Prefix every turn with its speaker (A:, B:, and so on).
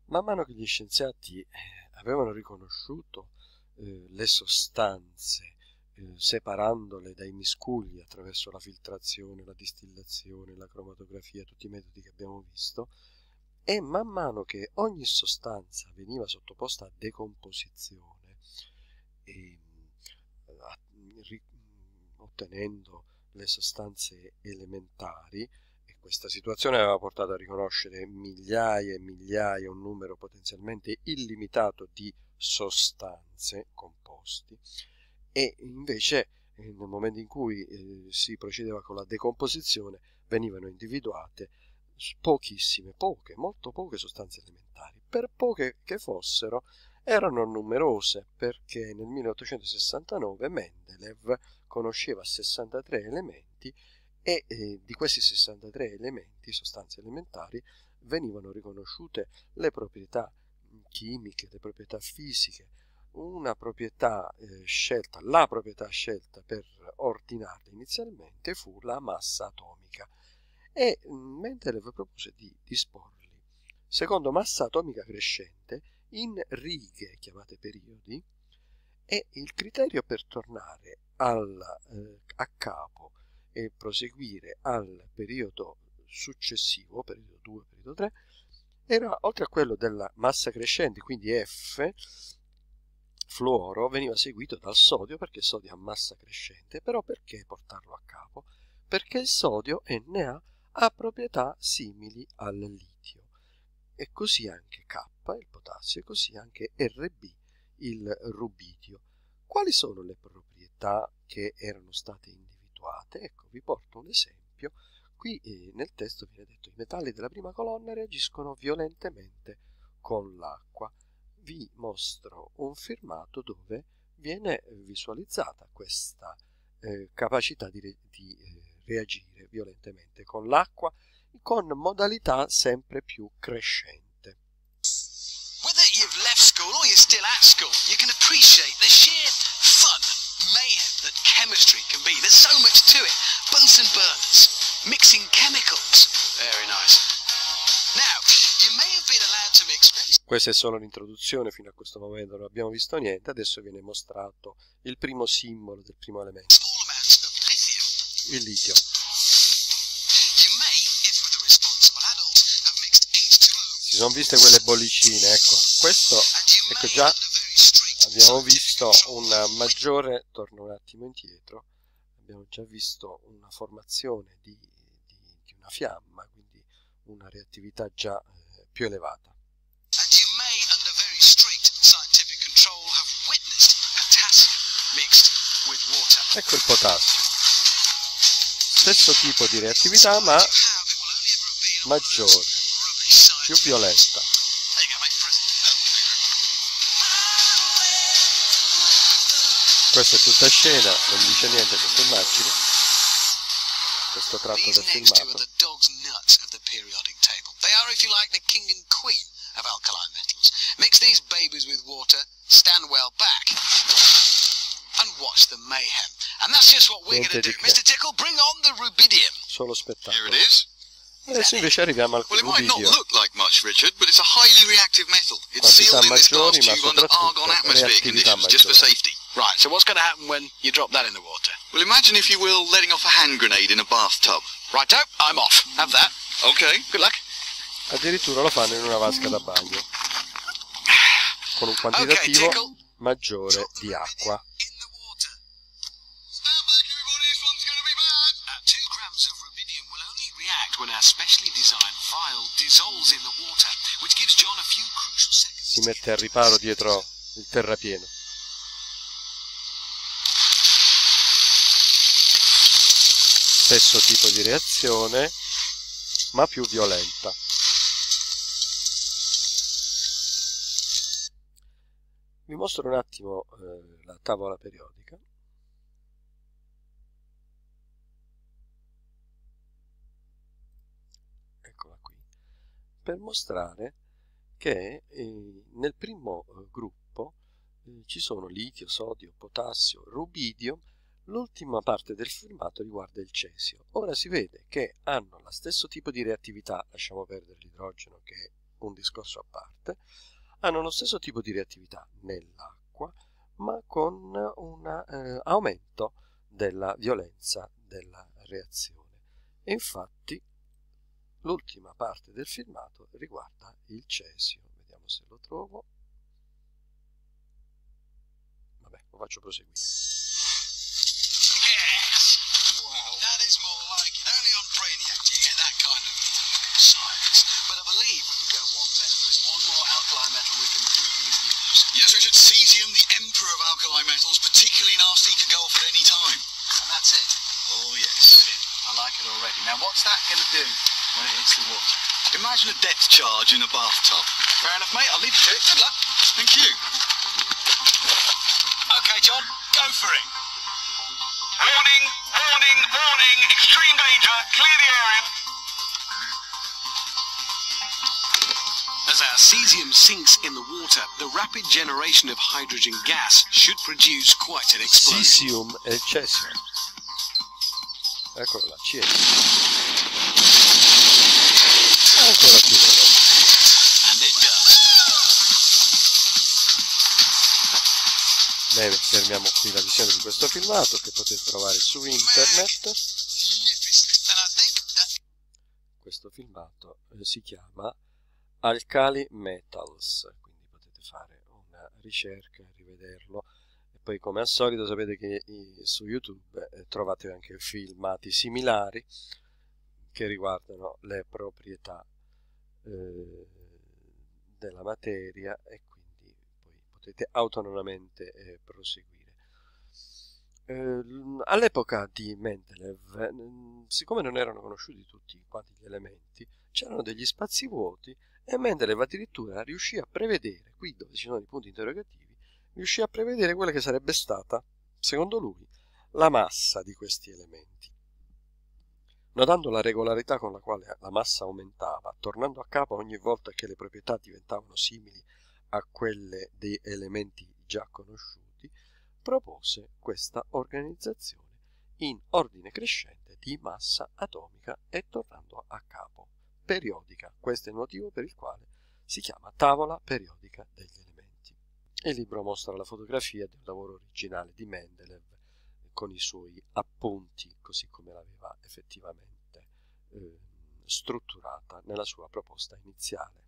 A: Man mano che gli scienziati avevano riconosciuto le sostanze, separandole dai miscugli attraverso la filtrazione, la distillazione, la cromatografia, tutti i metodi che abbiamo visto, e man mano che ogni sostanza veniva sottoposta a decomposizione, e, ottenendo le sostanze elementari, e questa situazione aveva portato a riconoscere migliaia e migliaia, un numero potenzialmente illimitato di sostanze, composti, e invece nel momento in cui si procedeva con la decomposizione venivano individuate pochissime, molto poche sostanze elementari. Per poche che fossero, erano numerose, perché nel 1869 Mendeleev conosceva 63 elementi e di questi 63 elementi, sostanze elementari, venivano riconosciute le proprietà chimiche, le proprietà fisiche. Una proprietà scelta, la proprietà scelta per ordinarle inizialmente fu la massa atomica, e Mendeleev propose di disporli secondo massa atomica crescente in righe chiamate periodi, e il criterio per tornare a capo e proseguire al periodo successivo, periodo 2, periodo 3, era, oltre a quello della massa crescente, quindi F, fluoro, veniva seguito dal sodio, perché il sodio ha massa crescente. Però perché portarlo a capo? Perché il sodio, Na, ha proprietà simili al litio, e così anche K, il potassio, e così anche Rb, il rubidio. Quali sono le proprietà che erano state individuate? Ecco, vi porto un esempio. Qui nel testo viene detto: i metalli della prima colonna reagiscono violentemente con l'acqua. Vi mostro un filmato dove viene visualizzata questa capacità di reagire violentemente con l'acqua, con modalità sempre più crescente.
B: Whether you've left school or you're still at school, you can appreciate the sheer fun and mayhem that chemistry can be. There's so much to it. Bunsen burners, mixing chemicals. Very nice. Now, you may have been allowed to mix very...
A: Questa è solo l'introduzione, fino a questo momento non abbiamo visto niente. Adesso viene mostrato il primo simbolo del primo elemento,
B: small amounts of lithium.
A: il litio.
B: You may, if with a responsible adult, have mixed H2O.
A: Si sono viste quelle bollicine, ecco. Questo,
B: And you
A: ecco
B: may,
A: già,
B: under very strict
A: abbiamo visto
B: control,
A: una maggiore, torno un attimo indietro, abbiamo già visto una formazione di una fiamma, quindi una reattività già più elevata.
B: and you may, under very strict scientific control, have witnessed potassium mixed with water.
A: Ecco il potassio. Stesso tipo di reattività, ma maggiore, più violenta. Questa è tutta scena, non dice niente questa immagine, questo tratto
B: These
A: del
B: next two are
A: filmato.
B: the dog's nuts of the periodic table. They are, if you like, the king and queen of alkaline metals. Mix these babies with water, stand well back, and watch the mayhem. And that's just what we're going to do. Mr. Tickle, bring on the rubidium.
A: Solo
C: Here
A: spettacolo.
C: it is.
A: Adesso invece arriviamo al
C: Well, it might not
A: rubidio.
C: look like much, Richard, but it's a highly reactive metal. It's
A: Quantità
C: sealed in this glass
A: maggiori, ma
C: tube under
A: soprattutto
C: argon atmosphere
A: reattività
C: conditions, just for
A: maggiore.
C: safety.
B: Right, so what's going to happen when you drop that in the water?
C: Well, imagine, if you will, letting off a hand grenade in a bathtub.
B: Righto, I'm off. Have that.
C: Okay.
B: Good luck.
A: Addirittura lo fanno in una vasca da bagno, con un
B: Okay,
A: quantitativo
B: Tickle.
A: maggiore
B: Drop the
A: di acqua.
B: rubidium in the water. Stand back, everybody. This one's going to be bad. 2 grams of rubidium will only react when our specially designed vial dissolves in the water, which gives John a few crucial seconds.
A: Si mette al riparo dietro il terrapieno. Stesso tipo di reazione, ma più violenta. Vi mostro un attimo la tavola periodica. Eccola qui, per mostrare che nel primo gruppo ci sono litio, sodio, potassio, rubidio. L'ultima parte del filmato riguarda il cesio. Ora si vede che hanno lo stesso tipo di reattività, lasciamo perdere l'idrogeno che un discorso a parte, hanno lo stesso tipo di reattività nell'acqua, ma con un aumento della violenza della reazione. E infatti l'ultima parte del filmato riguarda il cesio. Vediamo se lo trovo. Vabbè, lo faccio proseguire.
B: Yes! Wow. That is more like it. Only on Brainiac do you get that kind of science. But I believe we can go one better. There is one more alkali metal we can legally use.
C: Yes, Richard, cesium, the emperor of alkali metals, particularly nasty, could go off at any time.
B: And that's it.
C: Oh, yes.
B: I like it already. Now, what's that going to do when it hits the water?
C: Imagine a depth charge in a bathtub.
B: Fair enough, mate. I'll leave it to it. Good luck.
C: Thank you.
B: Okay, John, go for it.
D: Warning, warning, warning, extreme danger, clear the area.
B: As our cesium sinks in the water, the rapid generation of hydrogen gas should produce quite an explosion.
A: Cesium e cesio. Eccolo là, cesio. Ancora più veloce.
B: And it does.
A: Bene, fermiamo qui la visione di questo filmato che potete trovare su internet. Questo filmato si chiama Alkali Metals, quindi potete fare una ricerca e rivederlo. E poi, come al solito, sapete che su YouTube trovate anche filmati similari che riguardano le proprietà della materia, e quindi poi potete autonomamente proseguire. All'epoca di Mendeleev, siccome non erano conosciuti tutti quanti gli elementi, c'erano degli spazi vuoti, e Mendeleev addirittura riuscì a prevedere, qui dove ci sono i punti interrogativi, riuscì a prevedere quella che sarebbe stata, secondo lui, la massa di questi elementi. Notando la regolarità con la quale la massa aumentava, tornando a capo ogni volta che le proprietà diventavano simili a quelle dei elementi già conosciuti, propose questa organizzazione in ordine crescente di massa atomica e tornando a capo periodica. Questo è il motivo per il quale si chiama tavola periodica degli elementi. Il libro mostra la fotografia del lavoro originale di Mendeleev con i suoi appunti, così come l'aveva effettivamente strutturata nella sua proposta iniziale.